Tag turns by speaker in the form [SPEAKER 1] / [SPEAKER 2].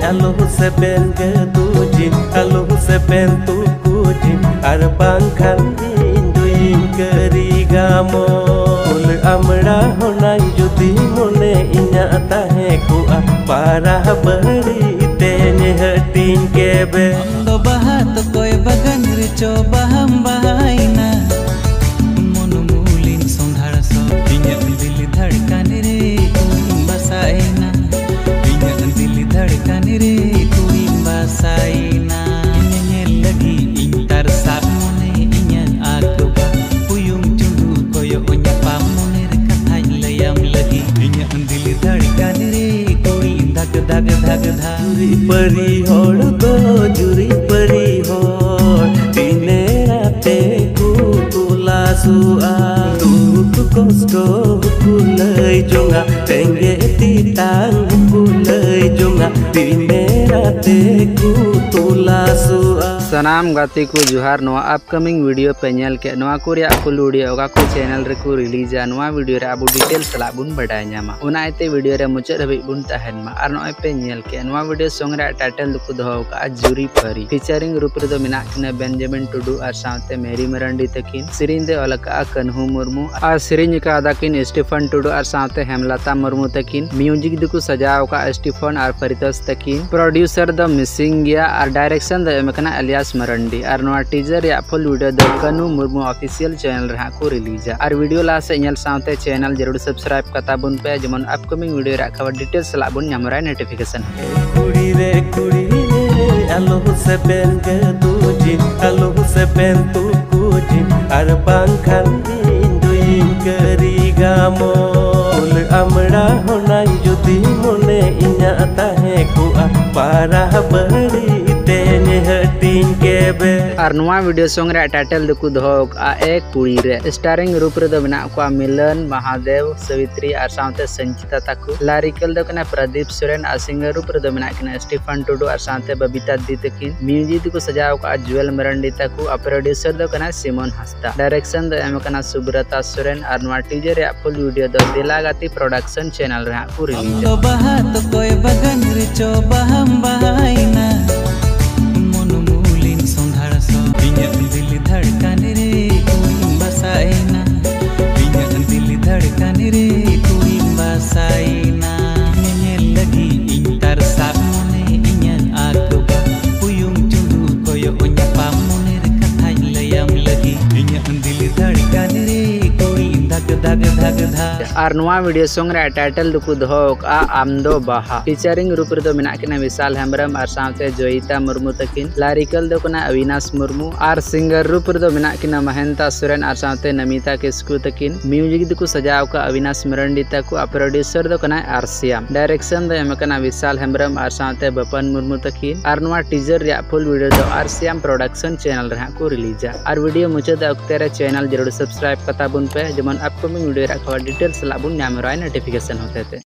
[SPEAKER 1] alo se ben ke tuji alo se ben tu kuji ar bangkhan induin kerigamo ul amra honai judi mone inya tahe ku para bari te nyehatin kebe
[SPEAKER 2] amdo bahat koy bagan richo baham bahaina monu mulin sondhar so inya dil dhadkan re basaina inya dil dhadkan re kui basaina inya lagi intar sa mone inya akuba puyung chundu koyo onya pamone re kathain layam lagi inya dil dhadkan re kui dag dag dag dag
[SPEAKER 1] juri pari hor do juri pari hor dine rate ku tula sua tu kosto kulai jonga tenge titang kulai jonga dine rate ku tula sua
[SPEAKER 3] सनाम गाते को जोहार नवा upcoming video पे nail के नवा को रे full video ओगा को चैनल रे को रिलीजा नवा वीडियो रे अबु डिटेल सला बुन बडाय न्यामा उना आते वीडियो रे मुचे रबि बुन तहन मा आर नय पे नेल के नवा वीडियो संग रे टाइटल दुको दहो का जुरी परी फीचरिंग रूप रे दो मिना कने बेंजामिन टुडू आर साथे मेरी मरंडी तकिन सिरिन दे अलका कन्हू मुर्मू आर सिरिन का दाकिन स्टीफन टुडू आर साथे हेमलता मुर्मू तकिन म्यूजिक दुको सजाव का स्टीफन आर परितोष तकिन प्रोड्यूसर द मिसिंग गया आर डायरेक्शन द एमकना मरंडी और नवा टीजर या फुल वीडियो द कनु मुर्मू ऑफिशियल चैनल रहा को रिलीजा और वीडियो ला से नेल साथे चैनल जरूर सब्सक्राइब कता बुन पे जमन अपकमिंग वीडियो रा खबर डिटेल्स ला बुन नमरा नोटिफिकेशन
[SPEAKER 1] कुड़ी रे आलो से बेन के तुजी आलो से बेन तू कुजी और bangkhan induin kerigamo ul amra honai judi mone inya tahe ku para bari te nyehatin kebe
[SPEAKER 3] और नवा वीडियो संग रे टाइटल दुको दहो आ एक कुड़ी रे स्टारिंग रूप रे दो बना को मिलन महादेव सवित्री और साथे संचिता ताकू लारिकल दो कना प्रदीप सोरेन आ सिंगर रूप रे दो बना कना स्टीफन टुडू और साथे बबीता दी तकिन म्यूजिक को सजाव का जुएल मरंडी ताकू आ प्रोड्यूसर दो कना सिमोन हस्ता डायरेक्शन दो एम कना सुब्रता सोरेन और नवा टीजर या फुल वीडियो दो दिलागाती प्रोडक्शन चैनल रे को release
[SPEAKER 2] amdo bahat koy bagan richo baham bahaina monu mulin sondhar so inya dil dhadkan re kui basaina inya dil dhadkan re kui basaina inya lagi intar sa mone inya akuba puyung chundu koyo onya pamone re kathain layam lagi inya dil dhadkan re kui dag dag dag dag
[SPEAKER 3] और नवा video संग रे title दुको दहो का आमदो बाहा featuring रूप रे दो मिना कना विशाल हेम्ब्रम और साथे जोईता मुर्मू तकिन लारिकल दो कना अविनाश मुर्मू और सिंगर रूप रे दो मिना कना महेंता सोरेन और साथे नमिता किस्कू तकिन म्यूजिक दुको सजाव का अविनाश मरंडी तकू और प्रोड्यूसर दो कना आरसीएम डायरेक्शन दो एम कना विशाल हेम्ब्रम और साथे बपन मुर्मू तकिन और नवा टीजर रे फुल वीडियो दो आरसीएम प्रोडक्शन चैनल रे को रिलीजा और वीडियो मुचे द अक्ते रे चैनल जरूर सब्सक्राइब कता बुन पे जमन अपकमिंग वीडियो रा खबर डिटेल्स ला बुन नमरा नोटिफिकेशन होते थे।